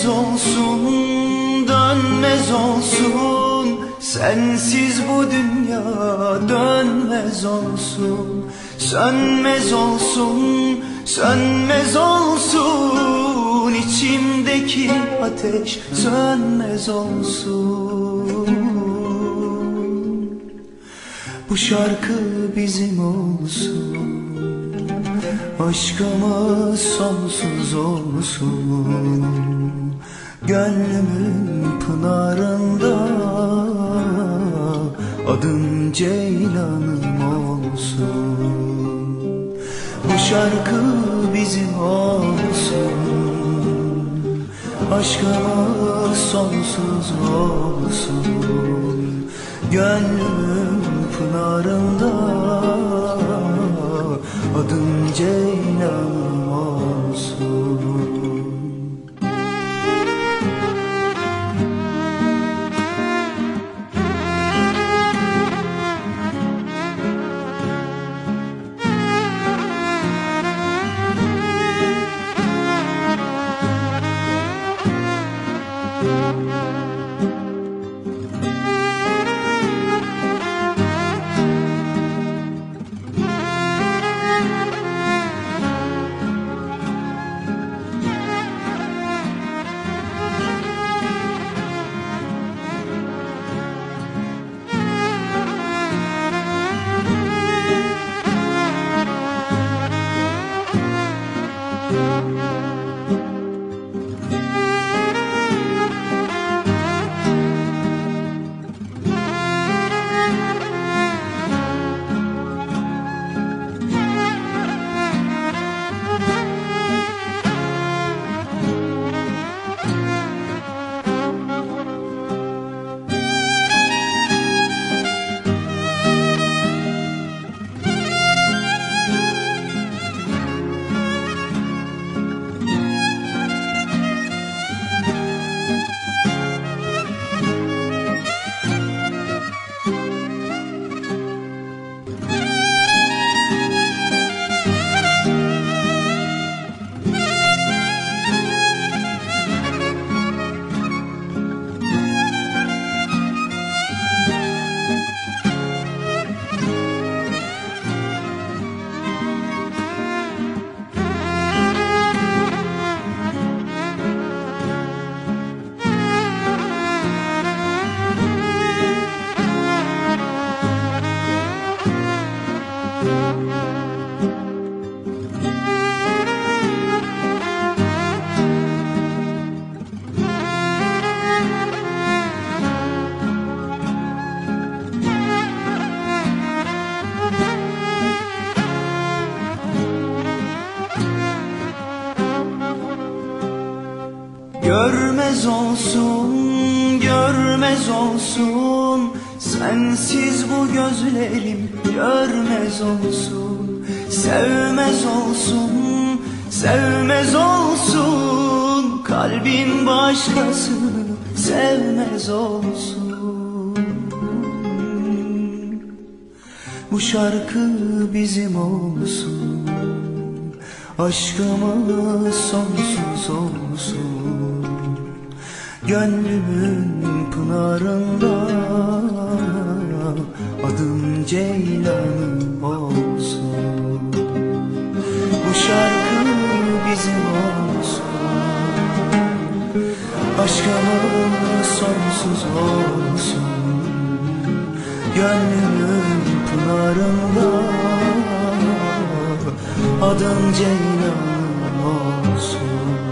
Dönmez olsun, dönmez olsun, sensiz bu dünya dönmez olsun. Sönmez olsun, sönmez olsun, içimdeki ateş sönmez olsun. Bu şarkı bizim olsun, aşkımız sonsuz olsun. Gönlümün pınarında adım Ceylanım olsun. Bu şarkı bizim olsun, aşkımız sonsuz olsun. Gönlümün pınarında adım Ceylanım olsun. Görmez olsun, görmez olsun, sensiz bu gözlerim görmez olsun. Sevmez olsun, sevmez olsun, kalbin başkasını sevmez olsun. Bu şarkı bizim olsun, aşkımız sonsuz olsun. Gönlümün pınarında adım Ceylanım olsun. Bu şarkı bizim olsun, aşkımız sonsuz olsun. Gönlümün pınarında adım Ceylanım olsun.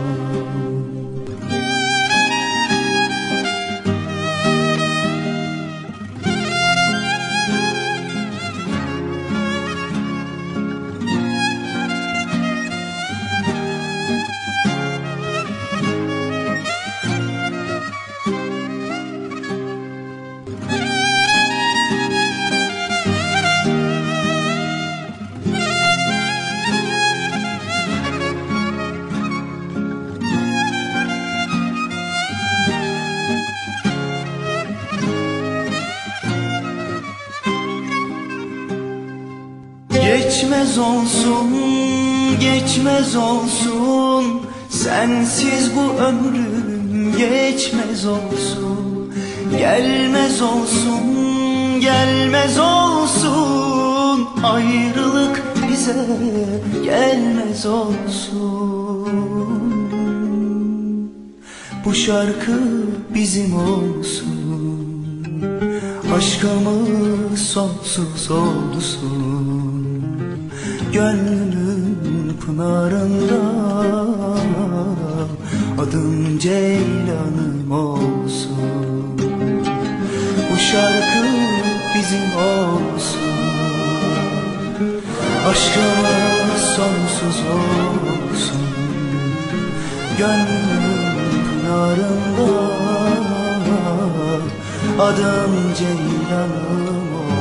Geçmez olsun, geçmez olsun, sensiz bu ömrüm geçmez olsun. Gelmez olsun, gelmez olsun. Ayrılık bize gelmez olsun. Bu şarkı bizim olsun. Aşkımız sonsuz olsun. Gönlümün pınarında adım Ceylanım olsun. Bu şarkı bizim olsun. Aşkımız sonsuz olsun. Gönlümün pınarında adım Ceylanım olsun.